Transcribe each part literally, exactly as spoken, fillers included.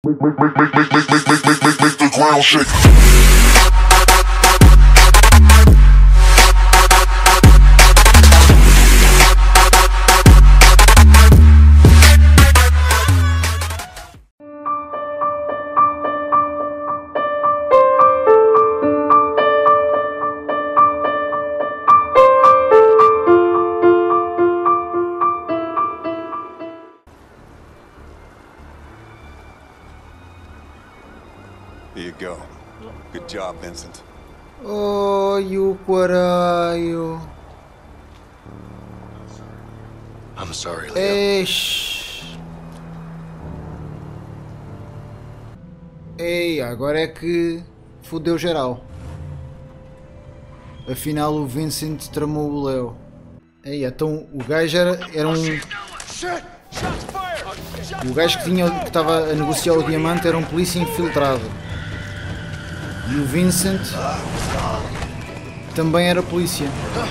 Make, make, make, make, make, make, make, make, make, make the ground shake. Here you go. Good job, Vincent. Oi, o caralho. I'm sorry, Leo. Eish. Ei, agora é que fodeu geral. Afinal o Vincent tramou o Leo. Ei, então o gajo era, era um... O gajo que tinha, que estava a negociar o diamante era um polícia infiltrado. E o Vincent também era polícia.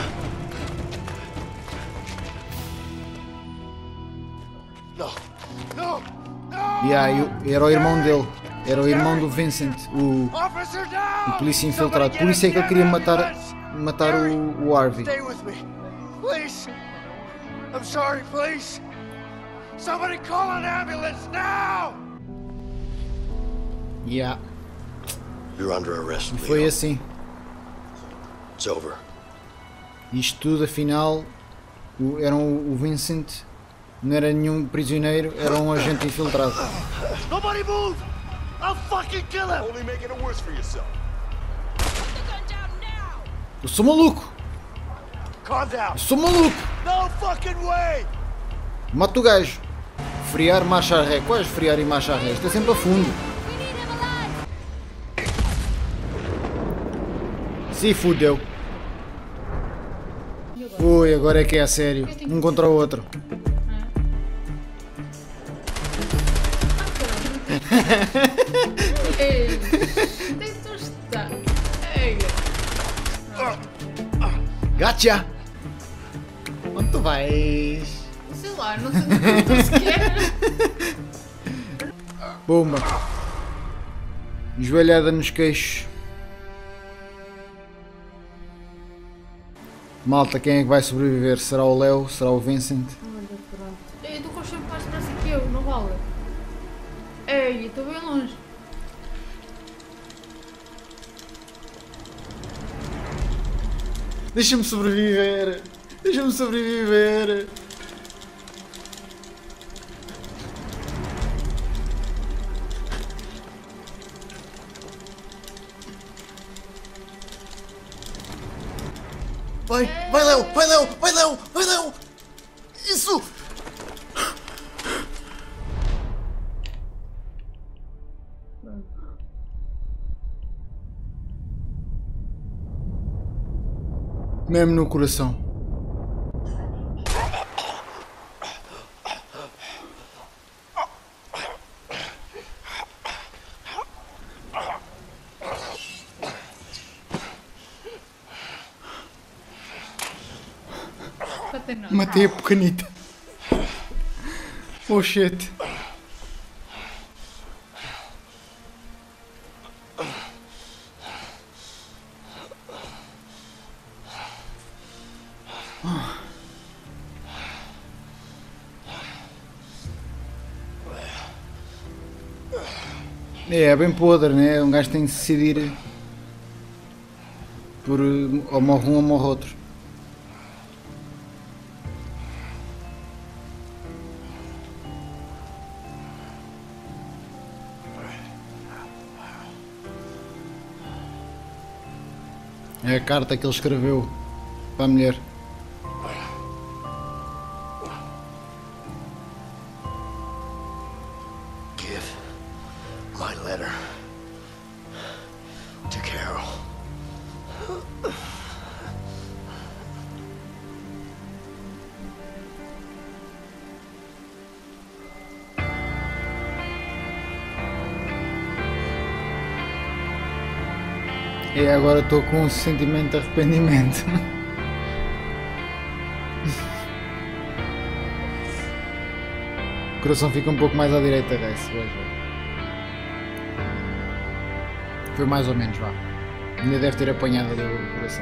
E aí, era o irmão dele. Era o irmão do Vincent, o, o polícia infiltrado. Por isso é que ele queria matar, matar o, o Harvey. I'm sorry, please. Somebody call an ambulance now. Yeah. You're under arrest, E foi Leo. assim. It's over. Isto tudo, afinal, o, era o, o Vincent, não era nenhum prisioneiro, era um agente infiltrado. Nobody move! I'll fucking kill him! Only making it worse for yourself. Eu sou maluco! Calm down! Eu sou maluco! No fucking way! Mata o gajo! Frear, marcha ré. Quais frear e marcha ré? Isto é sempre a fundo. Se fudeu. Ui, agora é que é a sério. Um contra o outro. Ei, tem que tostar. Ei. Gotcha! Onde tu vais? Sei lá, não sei o que sequer. Bomba! Joelhada nos queixos. Malta, quem é que vai sobreviver? Será o Leo? Será o Vincent? Olha, pronto. Ei, tu corres sempre mais depressa que eu, não vale? Ei, estou bem longe. Deixa-me sobreviver! Deixa-me sobreviver! Vai! Vai, Leo! Vai, Leo! Vai, Leo! Vai, Leo! Isso! Mesmo no coração. Matei a pequenita. Oh shit. É, é bem podre, né? Um gajo tem de decidir por ou morre um ou morre outro. É a carta que ele escreveu para a mulher. Give my letter to Carol. E agora estou com um sentimento de arrependimento. O coração fica um pouco mais à direita, Reis. Foi mais ou menos, vá. Ainda deve ter apanhado ali o coração.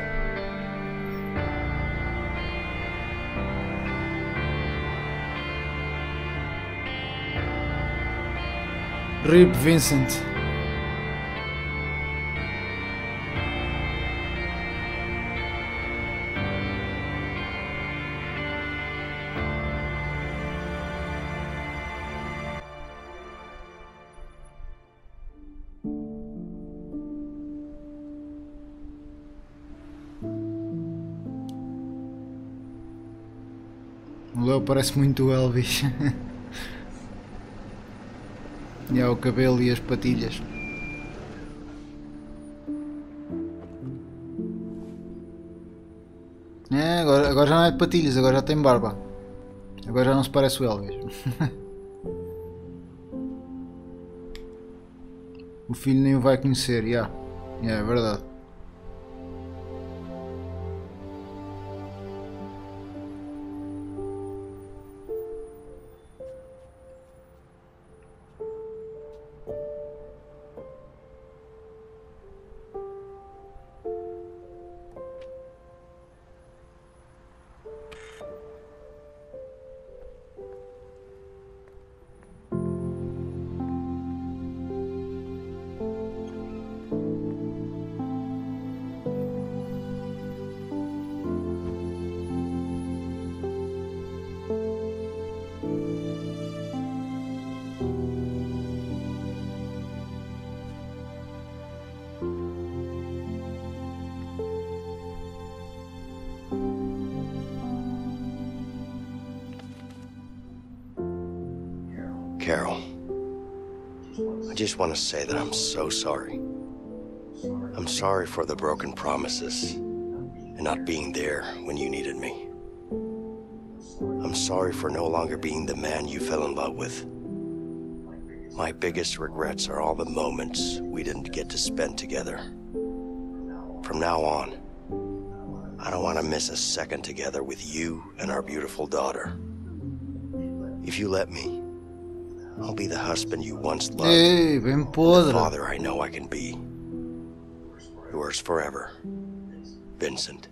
R I P Vincent. O Leo parece muito o Elvis. E há o cabelo e as patilhas. É, agora, agora já não é de patilhas, agora já tem barba. Agora já não se parece o Elvis. O filho nem o vai conhecer, já. Yeah. Yeah, é verdade. Carol, I just want to say that I'm so sorry. I'm sorry for the broken promises and not being there when you needed me. I'm sorry for no longer being the man you fell in love with. My biggest regrets are all the moments we didn't get to spend together. From now on, I don't want to miss a second together with you and our beautiful daughter. If you let me, I'll be the husband you once loved, Ei, bem the podre. father I know I can be. Yours forever, Vincent.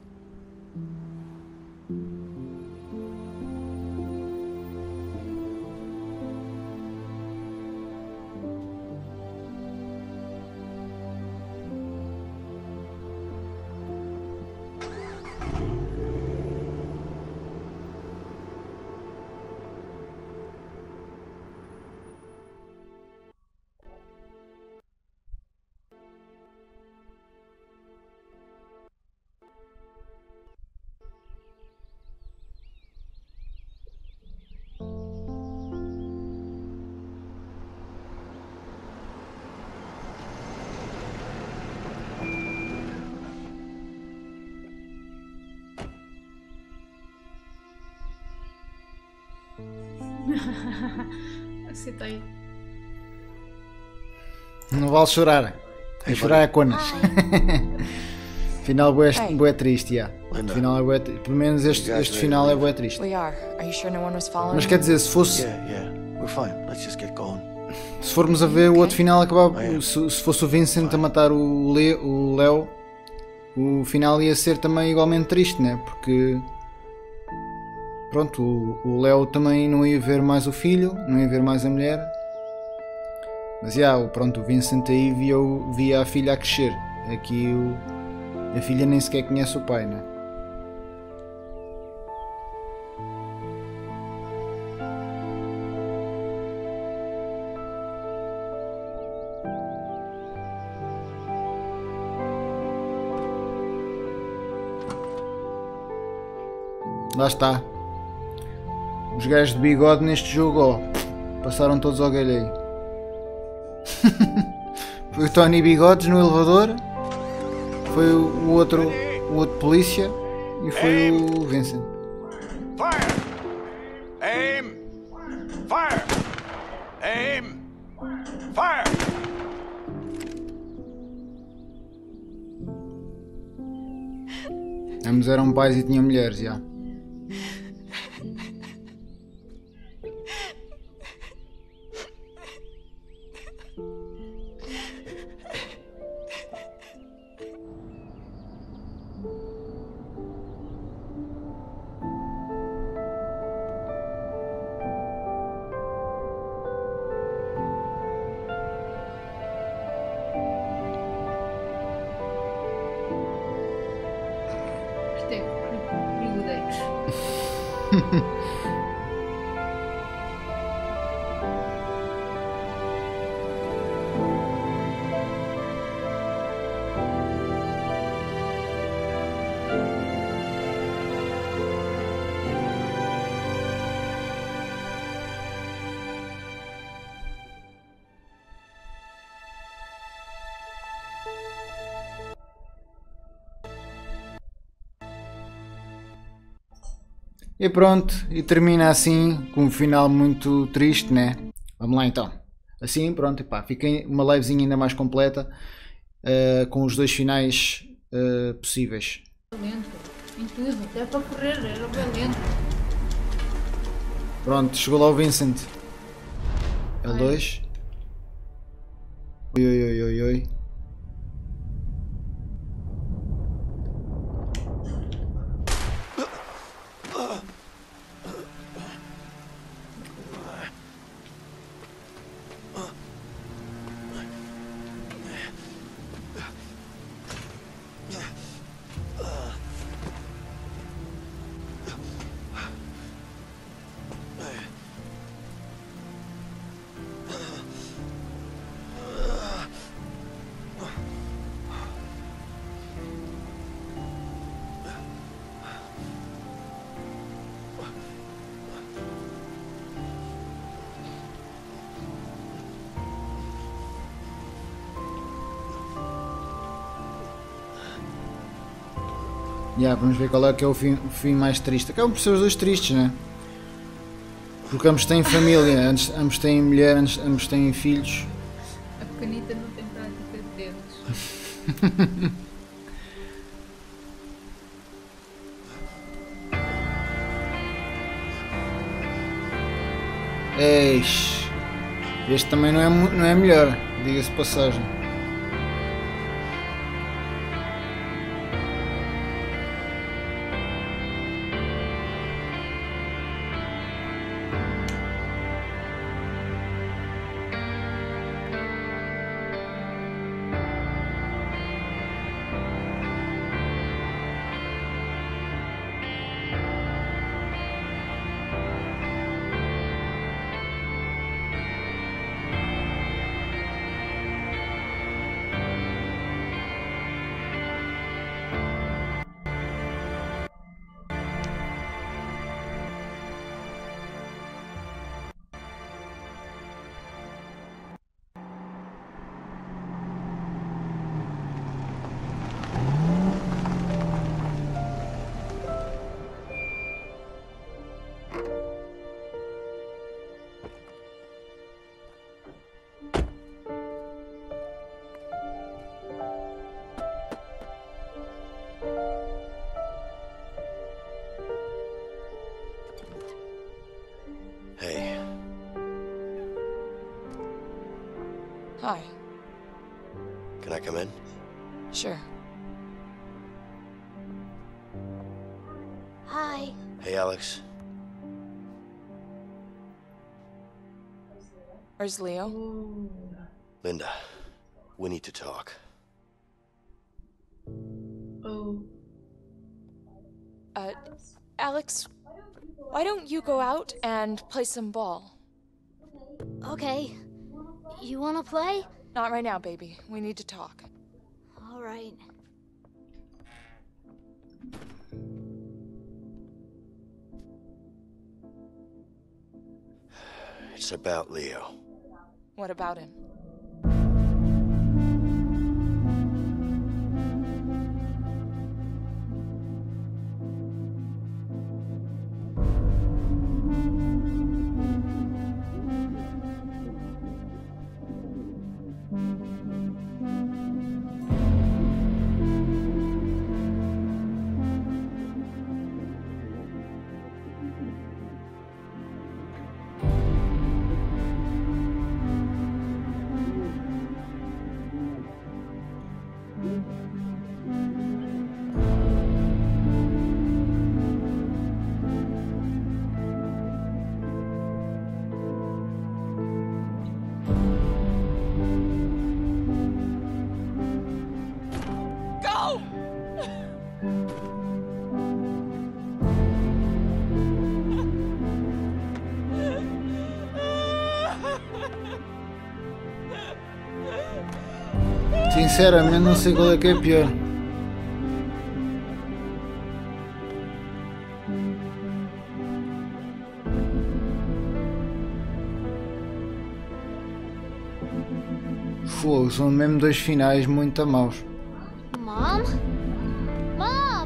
Aceitei. Não vale chorar. É chorar é conas. Final bué, bué triste, já. Linda. Final é bué tri- Pelo menos este, este final é bué triste. We are. Are you sure no one was following? Mas quer dizer, se fosse, Yeah, yeah, we're fine. Let's just get going. se formos a ver o outro final, acabava, Ah, é. se, se fosse o Vincent a matar o, Le, o Leo, o final ia ser também igualmente triste, né? Porque pronto, o, o Leo também não ia ver mais o filho, não ia ver mais a mulher. Mas já, o pronto, o Vincent aí via, o- via a filha a crescer. Aqui o, a filha nem sequer conhece o pai, né? Lá está. Os gajos de bigode neste jogo, ó, passaram todos ao galheiro. Foi o Tony Bigodes no elevador, foi o outro, o outro polícia e foi o Vincent. Fire! Aim! Fire! Aim! Fire! Ambos eram pais e tinham mulheres, já. E pronto, e termina assim, com um final muito triste, né? Vamos lá então. Assim, pronto, e pá, fica uma livezinha ainda mais completa, uh, com os dois finais uh, possíveis. Lento, em tudo, até para correr, era bem lento. Pronto, chegou lá o Vincent. L dois. Oi, oi, oi, oi, oi. Yeah, vamos ver qual é que é o fim, o fim mais triste. Acabam por ser os dois tristes, né? Porque ambos têm família, ambos, ambos têm mulher, ambos, ambos têm filhos. A pequenita não tem prática de dedos. Eish, este também não é, não é melhor, diga-se de passagem. Hey, Hi. can I come in? Sure. Hi. Hey, Alex. Where's Leo? Linda, we need to talk. Oh. Uh, Alex, why don't you go out and play some ball? Okay. You wanna play? Not right now, baby. We need to talk. All right. It's about Leo. What about him? Sinceramente não sei qual é que é pior. Fogo, são mesmo dois finais muito maus. Mom? Mom!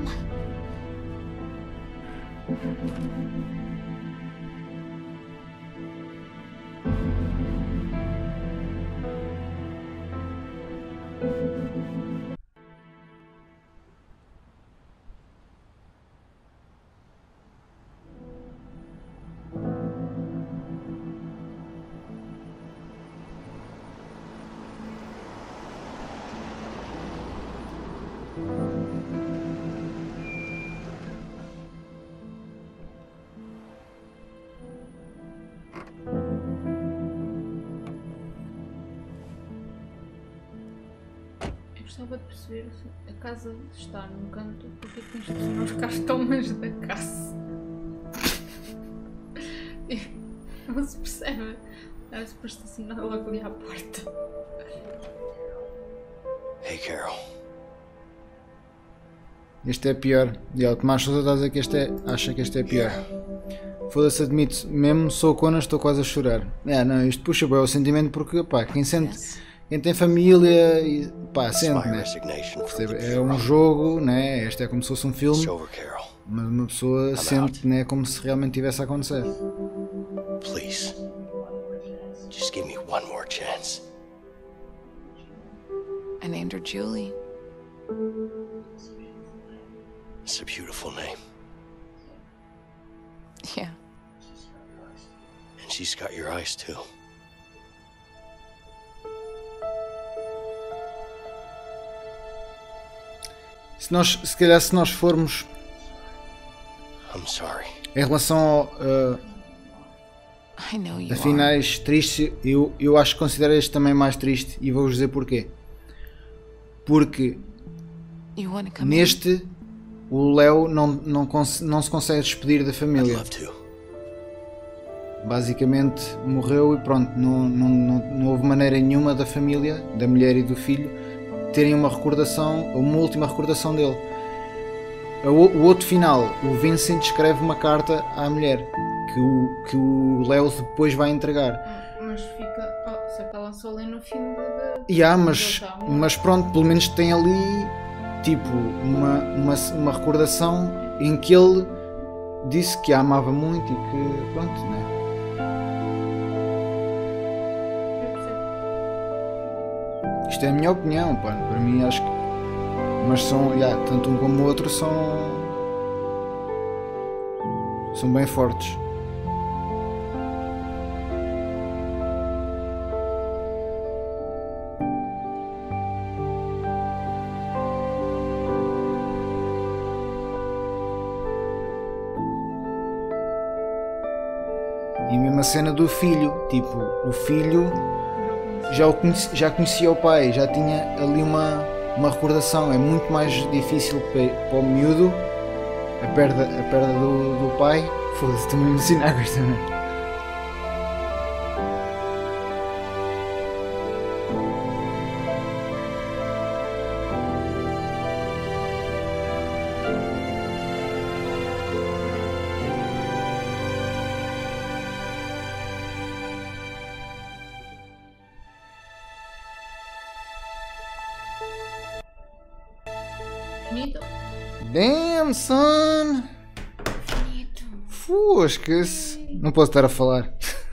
Gostava de perceber se a casa está num canto, porque é que tens de não ficar tão longe da casa? Não se percebe. Era suposto assinar logo ali à porta. Hey, Carol. Este é pior. E o Tomás Sousa está a dizer que este é, acha que este é pior. Foda-se, admito, mesmo sou Conas, estou quase a chorar. É, não, isto puxa bem o sentimento porque, pá, quem sente, quem tem família, e, pá, sente, né? É um jogo, né? Este é como se fosse um filme, mas uma pessoa sente, né? Como se realmente tivesse a acontecer. Please, just give me one more chance. I named her Julie. It's a beautiful name. Yeah. And she's got your eyes too. Se nós, se calhar, se nós formos I'm sorry. em relação ao, uh, I know you a finais tristes, eu, eu acho que considero este também mais triste e vou-vos dizer porquê. Porque You wanna come in? neste o Léo não, não, cons- não se consegue despedir da I'd família. love to. Basicamente morreu e pronto, não, não, não, não houve maneira nenhuma da família, da mulher e do filho, terem uma recordação, uma última recordação dele. O, o outro final, o Vincent escreve uma carta à mulher que o, que o Léo depois vai entregar. Mas fica. Oh, só que ela só lê no fim da. E há, mas, mas pronto, pelo menos tem ali tipo uma, uma, uma recordação em que ele disse que a amava muito e que pronto, né? Isto é a minha opinião, pá. Para mim acho que. Mas são, yeah, tanto um como o outro são. São bem fortes. E mesmo a cena do filho, tipo, o filho já, o conheci, já conhecia o pai, já tinha ali uma, uma recordação. É muito mais difícil para, para o miúdo a perda, a perda do, do pai. Foda-se, estou-me a emocionar com esta merda. Bonito. Damn, son! Bonito. Fosca-se! Não posso estar a falar.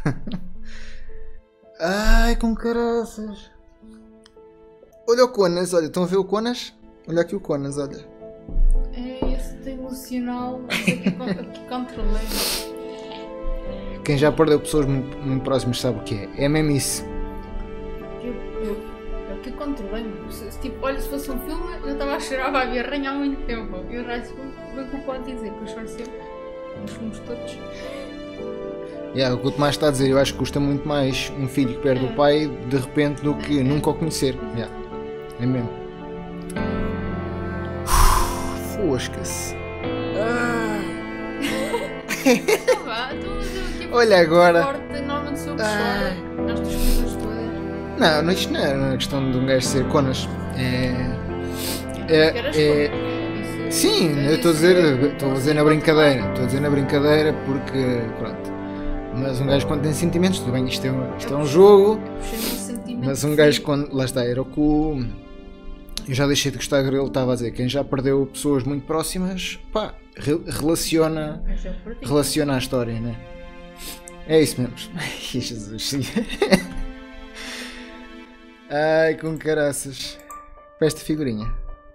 Ai, com caraças! Olha o Conas, olha, estão a ver o Conas? Olha aqui o Conas, olha. É esse emocional, mas aqui, con- aqui controlei. Quem já perdeu pessoas muito, muito próximas sabe o que é. É mesmo isso. Eu, eu, eu aqui controlei-me. Se, se, tipo, olha, se fosse um filme, eu estava a chorar para ver arranha há muito tempo. E o resto, bem que eu posso dizer, que eu choro sempre. Nos filmes todos. Yeah, o que o Tomás está a dizer, eu acho que custa muito mais um filho que perde o pai de repente do que nunca o conhecer. Yeah. É mesmo. Fosca-se. Vá, então, mas eu, tipo, Olha agora. Forte, normalmente sou eu que Ah. choro. Nestas coisas todas. Não, não, isto não é questão de um gajo ser conas. É. É. é sim, eu estou a dizer, estou a dizer na brincadeira. Estou a dizer na brincadeira porque. Pronto. Mas um gajo quando tem sentimentos, tudo bem, isto é um, isto é um jogo. Mas um gajo quando. Lá está, era o que o. Eu já deixei de gostar dele, estava a dizer. Quem já perdeu pessoas muito próximas, pá, re relaciona. Relaciona a história, né? É isso mesmo. Jesus. Ai, com caraças. Para esta figurinha.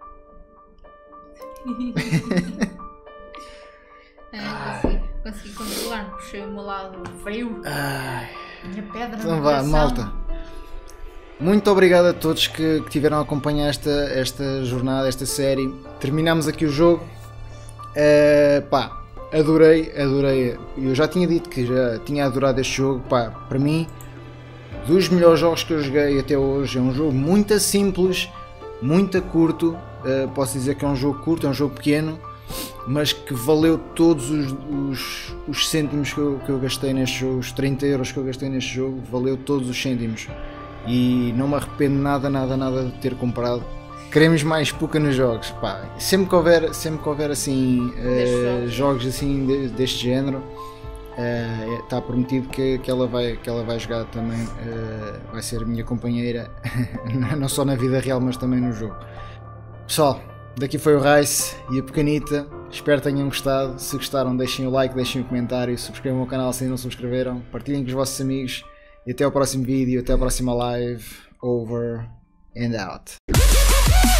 ah, consegui, consegui controlar-me, puxei o meu lado frio. Ai. Minha pedra. Então vá, malta. Muito obrigado a todos que, que tiveram a acompanhar esta, esta jornada, esta série. Terminamos aqui o jogo. Uh, pá, adorei, adorei. Eu já tinha dito que já tinha adorado este jogo. Pá, para mim, dos melhores jogos que eu joguei até hoje. É um jogo muito simples, muito curto. Uh, posso dizer que é um jogo curto, é um jogo pequeno, mas que valeu todos os, os, os cêntimos que eu, que eu gastei neste jogo. Os trinta euros que eu gastei neste jogo, valeu todos os cêntimos. E não me arrependo nada, nada, nada de ter comprado. Queremos mais Puka nos jogos. Pá, sempre que houver, sempre que houver assim, uh, jogos assim de, deste género, uh, está prometido que, que, ela vai, que ela vai jogar também. Uh, vai ser a minha companheira, não só na vida real, mas também no jogo. Pessoal, daqui foi o Rice e a Pequenita. Espero que tenham gostado. Se gostaram, deixem o like, deixem o comentário, subscrevam o canal se ainda não subscreveram, partilhem com os vossos amigos. E até ao próximo vídeo, até a próxima live. Over and out.